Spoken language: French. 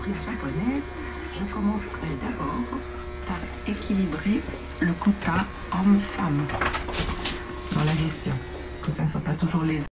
entreprise japonaise, je commencerai d'abord par équilibrer le quota homme-femme dans la gestion, que ça ne soit pas toujours les